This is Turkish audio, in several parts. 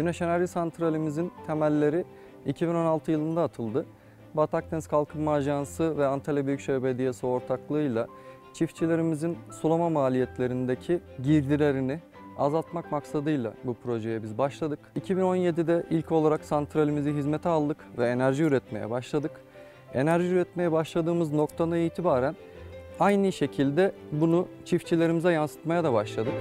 Güneş enerji santralimizin temelleri 2016 yılında atıldı. Batı Akdeniz Kalkınma Ajansı ve Antalya Büyükşehir Belediyesi ortaklığıyla çiftçilerimizin sulama maliyetlerindeki girdilerini azaltmak maksadıyla bu projeye biz başladık. 2017'de ilk olarak santralimizi hizmete aldık ve enerji üretmeye başladık. Enerji üretmeye başladığımız noktadan itibaren aynı şekilde bunu çiftçilerimize yansıtmaya da başladık.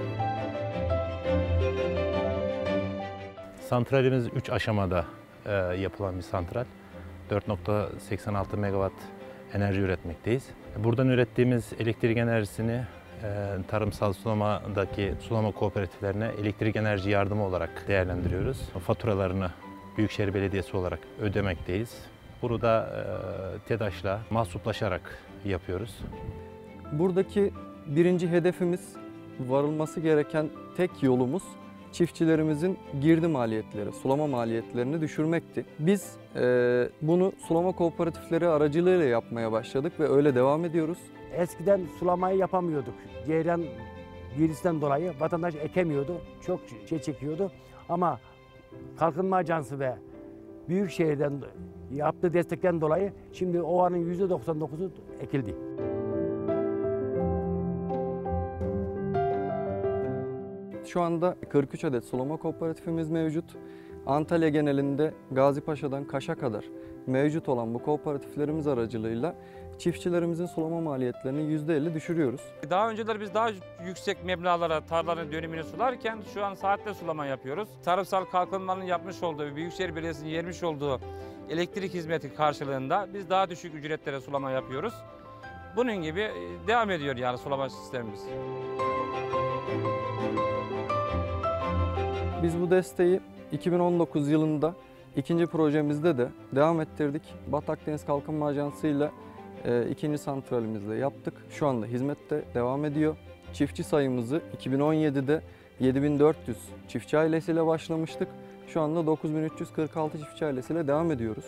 Santralimiz 3 aşamada yapılan bir santral. 4.86 megawatt enerji üretmekteyiz. Buradan ürettiğimiz elektrik enerjisini tarımsal sulamadaki sulama kooperatiflerine elektrik enerji yardımı olarak değerlendiriyoruz. Faturalarını Büyükşehir Belediyesi olarak ödemekteyiz. Bunu da TEDAŞ'la mahsuplaşarak yapıyoruz. Buradaki birinci hedefimiz, varılması gereken tek yolumuz çiftçilerimizin girdi maliyetleri, sulama maliyetlerini düşürmekti. Biz bunu sulama kooperatifleri aracılığıyla yapmaya başladık ve öyle devam ediyoruz. Eskiden sulamayı yapamıyorduk. Ceyran girdisinden dolayı vatandaş ekemiyordu, çok çekiyordu. Ama Kalkınma Ajansı ve Büyükşehir'den yaptığı destekten dolayı şimdi ovanın %99'u ekildi. Şu anda 43 adet sulama kooperatifimiz mevcut. Antalya genelinde Gazipaşa'dan Kaş'a kadar mevcut olan bu kooperatiflerimiz aracılığıyla çiftçilerimizin sulama maliyetlerini %50 düşürüyoruz. Daha önceleri biz daha yüksek meblağlara tarlaların dönümünü sularken şu an saatte sulama yapıyoruz. Tarımsal kalkınmanın yapmış olduğu, Büyükşehir Belediyesi'nin vermiş olduğu elektrik hizmeti karşılığında biz daha düşük ücretlere sulama yapıyoruz. Bunun gibi devam ediyor yani sulama sistemimiz. Biz bu desteği 2019 yılında ikinci projemizde de devam ettirdik. Batı Akdeniz Kalkınma Ajansı ile ikinci santralimizde yaptık. Şu anda hizmette devam ediyor. Çiftçi sayımızı 2017'de 7400 çiftçi ailesiyle başlamıştık. Şu anda 9346 çiftçi ailesiyle devam ediyoruz.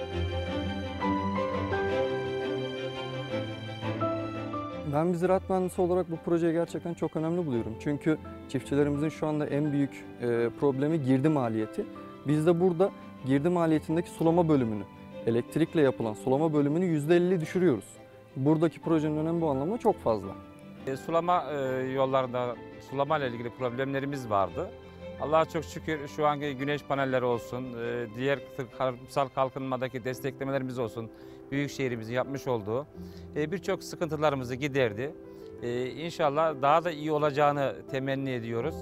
Ben bir ziraat mühendisi olarak bu projeyi gerçekten çok önemli buluyorum. Çünkü çiftçilerimizin şu anda en büyük problemi girdi maliyeti. Biz de burada girdi maliyetindeki sulama bölümünü, elektrikle yapılan sulama bölümünü %50 düşürüyoruz. Buradaki projenin önemi bu anlamda çok fazla. Sulama yollarında sulama ile ilgili problemlerimiz vardı. Allah'a çok şükür şu anki güneş panelleri olsun, diğer tarımsal kalkınmadaki desteklemelerimiz olsun, Büyükşehir'imizin yapmış olduğu birçok sıkıntılarımızı giderdi. İnşallah daha da iyi olacağını temenni ediyoruz.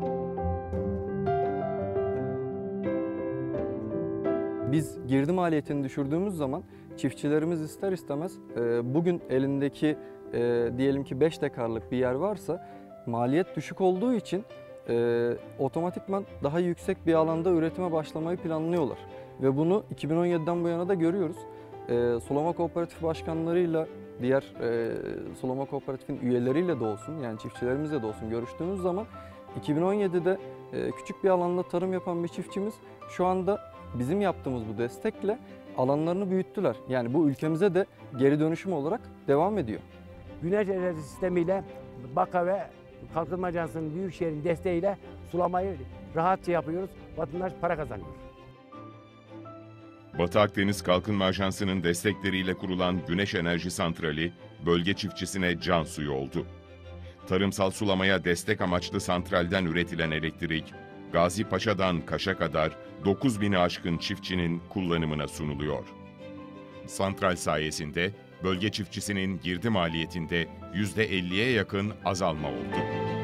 Biz girdi maliyetini düşürdüğümüz zaman çiftçilerimiz ister istemez bugün elindeki diyelim ki 5 dekarlık bir yer varsa maliyet düşük olduğu için otomatikman daha yüksek bir alanda üretime başlamayı planlıyorlar. Ve bunu 2017'den bu yana da görüyoruz. Sulama kooperatif başkanlarıyla, diğer sulama kooperatifin üyeleriyle de olsun, yani çiftçilerimizle de olsun görüştüğümüz zaman 2017'de küçük bir alanda tarım yapan bir çiftçimiz şu anda bizim yaptığımız bu destekle alanlarını büyüttüler. Yani bu ülkemize de geri dönüşüm olarak devam ediyor. Güneş enerji sistemiyle BAKA ve Kalkınma Ajansı'nın Büyükşehir'in desteğiyle sulamayı rahatça yapıyoruz. Vatandaş para kazanıyor. Batı Akdeniz Kalkınma Ajansı'nın destekleriyle kurulan Güneş Enerji Santrali, bölge çiftçisine can suyu oldu. Tarımsal sulamaya destek amaçlı santralden üretilen elektrik, Gazipaşa'dan Kaş'a kadar 9000'i aşkın çiftçinin kullanımına sunuluyor. Santral sayesinde bölge çiftçisinin girdi maliyetinde %50'ye yakın azalma oldu.